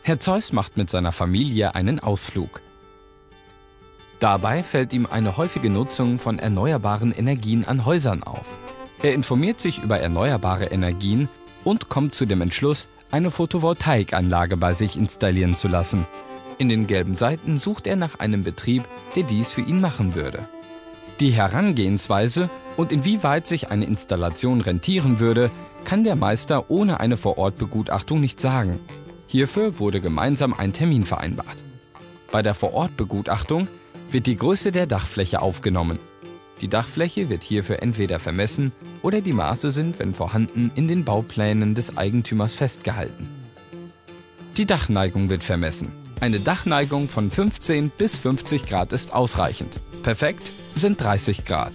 Herr Zeus macht mit seiner Familie einen Ausflug. Dabei fällt ihm eine häufige Nutzung von erneuerbaren Energien an Häusern auf. Er informiert sich über erneuerbare Energien und kommt zu dem Entschluss, eine Photovoltaikanlage bei sich installieren zu lassen. In den gelben Seiten sucht er nach einem Betrieb, der dies für ihn machen würde. Die Herangehensweise und inwieweit sich eine Installation rentieren würde, kann der Meister ohne eine Vorortbegutachtung nicht sagen. Hierfür wurde gemeinsam ein Termin vereinbart. Bei der Vorortbegutachtung wird die Größe der Dachfläche aufgenommen. Die Dachfläche wird hierfür entweder vermessen oder die Maße sind, wenn vorhanden, in den Bauplänen des Eigentümers festgehalten. Die Dachneigung wird vermessen. Eine Dachneigung von 15 bis 50 Grad ist ausreichend. Perfekt sind 30 Grad.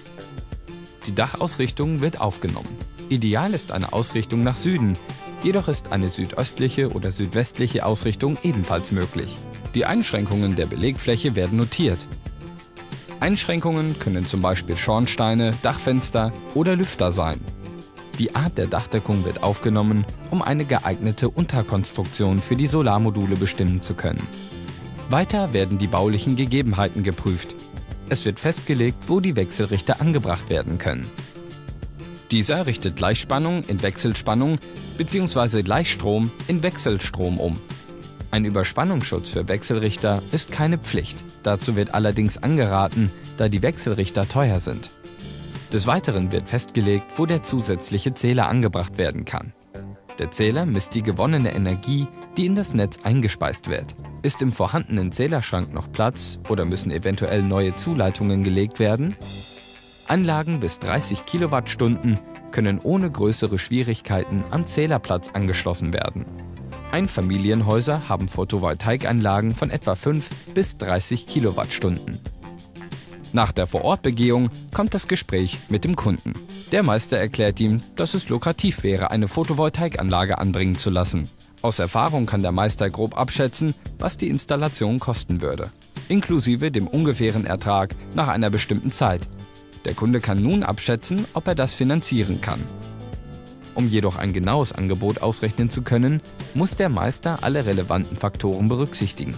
Die Dachausrichtung wird aufgenommen. Ideal ist eine Ausrichtung nach Süden, jedoch ist eine südöstliche oder südwestliche Ausrichtung ebenfalls möglich. Die Einschränkungen der Belegfläche werden notiert. Einschränkungen können zum Beispiel Schornsteine, Dachfenster oder Lüfter sein. Die Art der Dachdeckung wird aufgenommen, um eine geeignete Unterkonstruktion für die Solarmodule bestimmen zu können. Weiter werden die baulichen Gegebenheiten geprüft. Es wird festgelegt, wo die Wechselrichter angebracht werden können. Dieser richtet Gleichspannung in Wechselspannung bzw. Gleichstrom in Wechselstrom um. Ein Überspannungsschutz für Wechselrichter ist keine Pflicht. Dazu wird allerdings angeraten, da die Wechselrichter teuer sind. Des Weiteren wird festgelegt, wo der zusätzliche Zähler angebracht werden kann. Der Zähler misst die gewonnene Energie, die in das Netz eingespeist wird. Ist im vorhandenen Zählerschrank noch Platz oder müssen eventuell neue Zuleitungen gelegt werden? Anlagen bis 30 Kilowattstunden können ohne größere Schwierigkeiten am Zählerplatz angeschlossen werden. Einfamilienhäuser haben Photovoltaikanlagen von etwa 5 bis 30 Kilowattstunden. Nach der Vorortbegehung kommt das Gespräch mit dem Kunden. Der Meister erklärt ihm, dass es lukrativ wäre, eine Photovoltaikanlage anbringen zu lassen. Aus Erfahrung kann der Meister grob abschätzen, was die Installation kosten würde, inklusive dem ungefähren Ertrag nach einer bestimmten Zeit. Der Kunde kann nun abschätzen, ob er das finanzieren kann. Um jedoch ein genaues Angebot ausrechnen zu können, muss der Meister alle relevanten Faktoren berücksichtigen.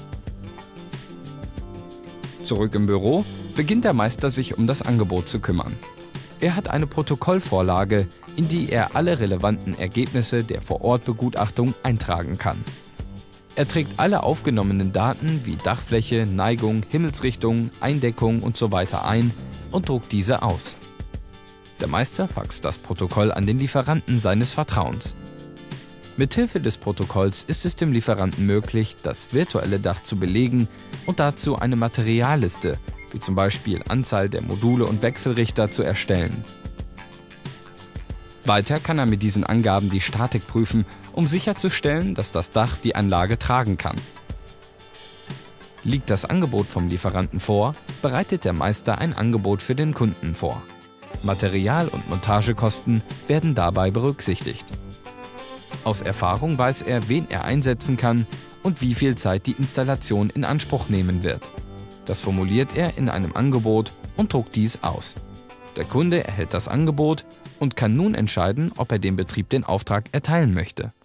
Zurück im Büro beginnt der Meister sich um das Angebot zu kümmern. Er hat eine Protokollvorlage, in die er alle relevanten Ergebnisse der Vorortbegutachtung eintragen kann. Er trägt alle aufgenommenen Daten wie Dachfläche, Neigung, Himmelsrichtung, Eindeckung usw. ein und druckt diese aus. Der Meister faxt das Protokoll an den Lieferanten seines Vertrauens. Mithilfe des Protokolls ist es dem Lieferanten möglich, das virtuelle Dach zu belegen und dazu eine Materialliste, wie zum Beispiel Anzahl der Module und Wechselrichter, zu erstellen. Weiter kann er mit diesen Angaben die Statik prüfen, um sicherzustellen, dass das Dach die Anlage tragen kann. Liegt das Angebot vom Lieferanten vor, bereitet der Meister ein Angebot für den Kunden vor. Material- und Montagekosten werden dabei berücksichtigt. Aus Erfahrung weiß er, wen er einsetzen kann und wie viel Zeit die Installation in Anspruch nehmen wird. Das formuliert er in einem Angebot und druckt dies aus. Der Kunde erhält das Angebot und kann nun entscheiden, ob er dem Betrieb den Auftrag erteilen möchte.